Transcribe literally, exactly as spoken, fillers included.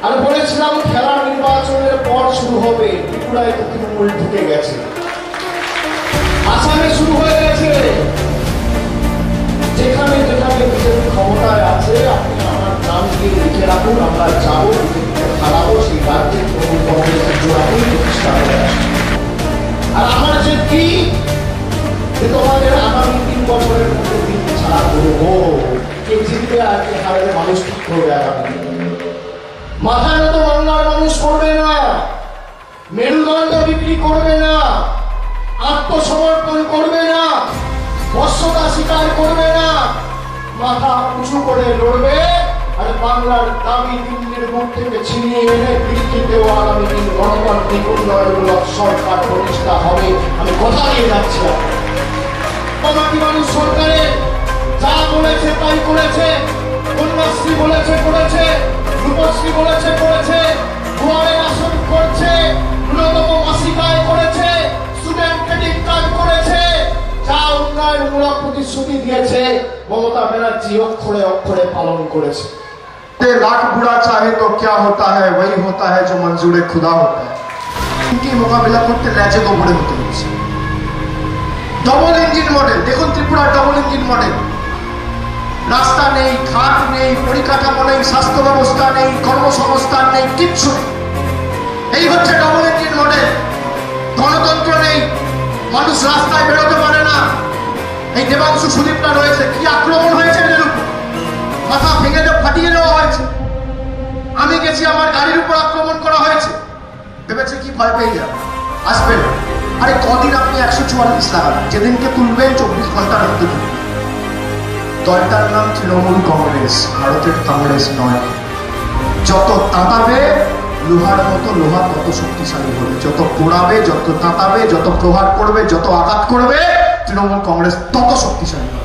আর বলেছিলাম খেলার নির্বাচনের পর শুরু হবে, ত্রিপুরায় তো তৃণমূল ঢুকে গেছে, আসামে শুরু হয়ে গেছে। যেখানে যেখানে বিজেপি ক্ষমতায় আছে আপনি আমার নাম দিয়ে লিখে রাখুন, আমরা যাবো, বিজেপিকে হারাবো, সেই রাজ্যে তৃণমূল কংগ্রেসের জোড়াতেই প্রতিষ্ঠা হয়ে আসবে। আর আমার যে কি তোমাদের আগামী তিন বছরের মধ্যে দিন ছাড়া করবো, কে জিতবে আর কে হারবে মানুষ ঠিক করবে। আগামী মাথা নত বাংলার মানুষ করবে না, মেরুদণ্ড বিক্রি করবে না, আত্মসমর্পণ করবে না, বশ্যতা স্বীকার করবে না, মাথা উঁচু করে লড়বে। আর বাংলার দাবি দিল্লির মুখ থেকে ছিনিয়ে এনে দিল্লিতেও আগামী দিন গণতান্ত্রিক উন্নয়নমূলক সরকার প্রতিষ্ঠা হবে। আমি কথা দিয়ে যাচ্ছি, বাকি মানুষ সরকারের যা বলেছে তাই করেছে, কন্যাশ্রী বলেছে করেছে, রূপশ্রী বলেছে করেছে, দুয়ারে আসন করছে, ন্যূনতম মাসিক আয় করেছে, স্টুডেন্ট ক্রেডিট কার্ড করেছে, যা উন্নয়নমূলক প্রতিশ্রুতি দিয়েছে মমতা ব্যানার্জি অক্ষরে অক্ষরে পালন করেছে। लाख बुरा चाहे तो क्या होता है, वही होता है जो मंजूर खुदा होता है। इनकी মোকাবিলা করতে লেজে গোবরে হতে হচ্ছে। ডবল ইঞ্জিন মডেল দেখুন, ত্রিপুরা ডবল ইঞ্জিন মডেল। রাস্তা নেই, ঘাট নেই, পরিকাঠামো নেই, স্বাস্থ্য ব্যবস্থা নেই, কর্মসংস্থান নেই, কিচ্ছু নেই। এই হচ্ছে ডবল ইঞ্জিন মডেল। গণতন্ত্র নেই, মানুষ রাস্তায় বেরোতে পারে না। এই দেবাংশু সুদীপটা রয়েছে, কি আক্রমণ হয়েছে এদের উপর, মাথা ভেঙে ফাটিয়ে দেওয়া হয়েছে। আমি গেছি, আমার গাড়ির উপর আক্রমণ করা হয়েছে, ভেবেছে কি ভয় পেয়ে যাবে, আসবে না। আরে কদিন আপনি একশো চুয়াল্লিশ লাগান, যেদিনকে তুলবেন চব্বিশ ঘন্টার মধ্যে তুলবেন। দলটার নাম তৃণমূল কংগ্রেস, ভারতের কংগ্রেস নয়। যত তাঁতাবে লোহার মতো, লোহা তত শক্তিশালী হবে। যত পোড়াবে, যত তাঁতাবে, যত প্রহার করবে, যত আঘাত করবে, তৃণমূল কংগ্রেস তত শক্তিশালী হবে।